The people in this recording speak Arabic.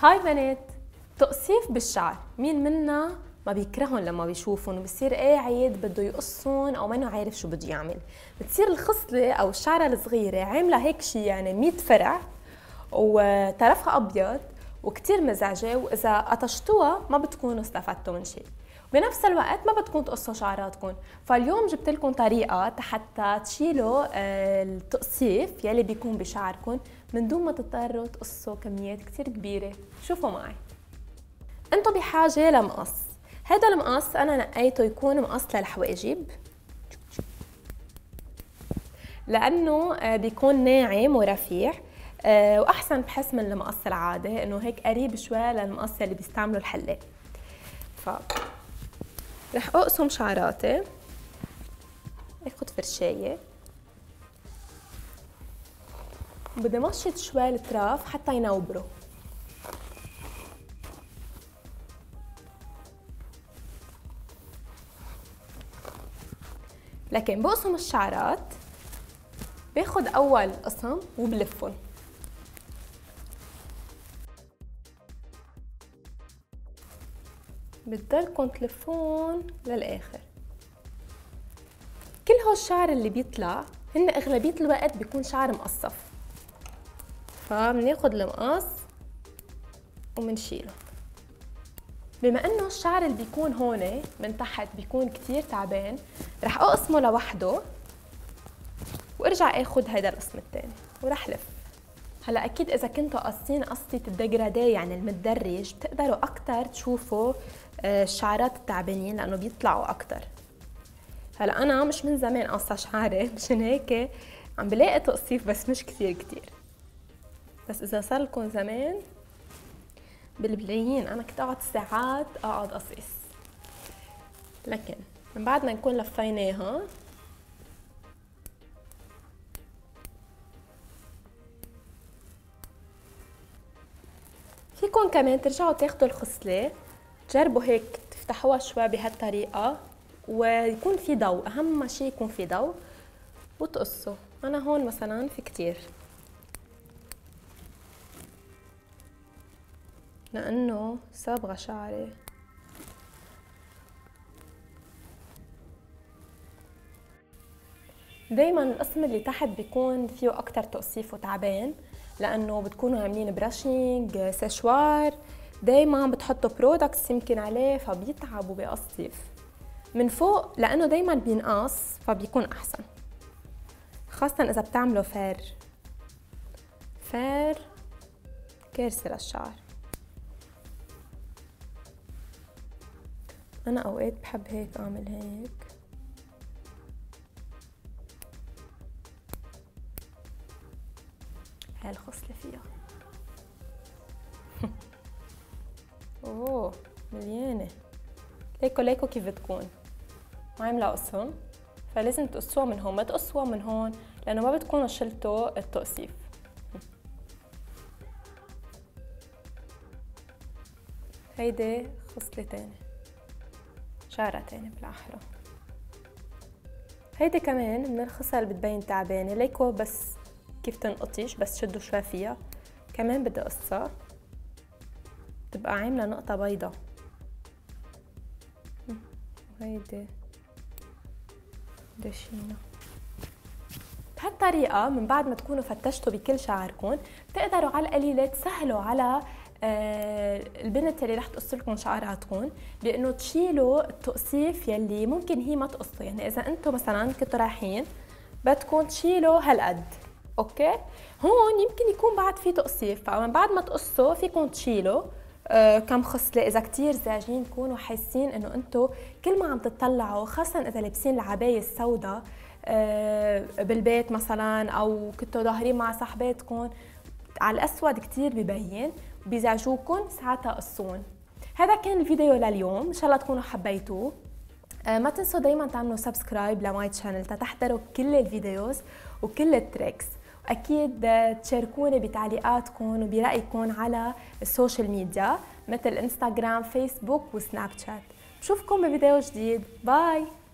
هاي بنات، تقصيف بالشعر مين منا ما بيكرهن لما بيشوفن وبصير قاعد بده يقصن او منه عارف شو بده يعمل. بتصير الخصله او الشعره الصغيره عامله هيك شي يعني 100 فرع وطرفها ابيض وكتير مزعجه، واذا قطشتوها ما بتكونوا استفدتوا من شيء. بنفس الوقت ما بدكم تقصوا شعراتكم، فاليوم جبت لكم طريقه حتى تشيلوا التقصيف يلي بيكون بشعركم من دون ما تضطروا تقصوا كميات كتير كبيره. شوفوا معي، انتم بحاجه لمقص. هذا المقص انا نقيته يكون مقص للحواجب لانه بيكون ناعم ورفيع، واحسن بحس من المقص العادي، انه هيك قريب شوي للمقص اللي بيستعملوا الحلاق. ف رح اقسم شعراتي، اخذ فرشايه، بدي مشط شوي الطراف حتى ينوبروا. لكن بقسم الشعرات باخد اول قسم وبلفهم. بتضلكم تلفون للاخر. كل هو الشعر اللي بيطلع هن اغلبيه الوقت بيكون شعر مقصف، فبناخد المقص وبنشيله. بما انه الشعر اللي بيكون هون من تحت بيكون كتير تعبان، رح اقسمه لوحده وارجع اخد هيدا القسم الثاني ورح لف. هلا اكيد اذا كنتوا قاصين قصه الديجرادي يعني المتدرج بتقدروا اكثر تشوفوا الشعرات التعبانين لانه بيطلعوا اكثر. هلا انا مش من زمان قاصه شعري، مشان هيك عم بلاقي تقصيف بس مش كتير. بس اذا صار لكم زمان بالبلايين انا كنت اقعد ساعات اقعد اقصقص. لكن من بعد ما نكون لفيناها فيكم كمان ترجعوا تاخدوا الخصله، تجربوا هيك تفتحوها شوي بهالطريقه ويكون في ضوء، اهم شيء يكون في ضوء، وتقصوا. انا هون مثلا في كتير لانه صابغه شعري. دايما القسم اللي تحت بيكون فيه اكتر تقصيف وتعبان لانه بتكونوا عاملين براشينج سشوار، دايما بتحطوا برودكتس يمكن عليه فبيتعب وبيقصف. من فوق لانه دايما بينقص فبيكون احسن، خاصه اذا بتعملوا فير كارثه للشعر. انا اوقات بحب هيك اعمل هيك هاي الخصله فيها اوه مليانه. ليكو كيف بتكون عامله قصهم، فلازم تقصوها من هون، ما تقصوها من هون لانه ما بتكونوا شلتوا التقصيف. هيدي خصله تاني، شعرة تاني بالاحرى. هيدي كمان من الخصل اللي بتبين تعبانه. ليكو بس كيف تنقطش، بس شدوا شوي فيها. كمان بدي قصها تبقى عامله نقطه بيضة. هيدي دشينا بهالطريقه. من بعد ما تكونوا فتشتوا بكل شعركم بتقدروا على القليله تسهلوا على البنت اللي رح تقص لكم شعراتكم بانه تشيلوا التقصيف يلي ممكن هي ما تقصه. يعني اذا انتم مثلا كنتوا رايحين بدكم تشيلوا هالقد، اوكي، هون يمكن يكون بعد في تقصيف، فمن بعد ما تقصوا فيكم تشيلوا كم خصله. اذا كتير زعجين تكونوا حاسين انه انتم كل ما عم تطلعوا، خاصه اذا لابسين العبايه السوداء بالبيت مثلا او كنتوا ظاهرين مع صاحباتكم على الاسود كتير ببين بيزعجوكم، ساعتها قصون. هذا كان الفيديو لليوم، ان شاء الله تكونوا حبيتوه. ما تنسوا دايما تعملوا سبسكرايب لماي تشانل تحضروا كل الفيديوز وكل التريكس، واكيد تشاركوني بتعليقاتكم وبرايكم على السوشيال ميديا مثل انستغرام، فيسبوك وسناب شات. بشوفكم بفيديو جديد، باي.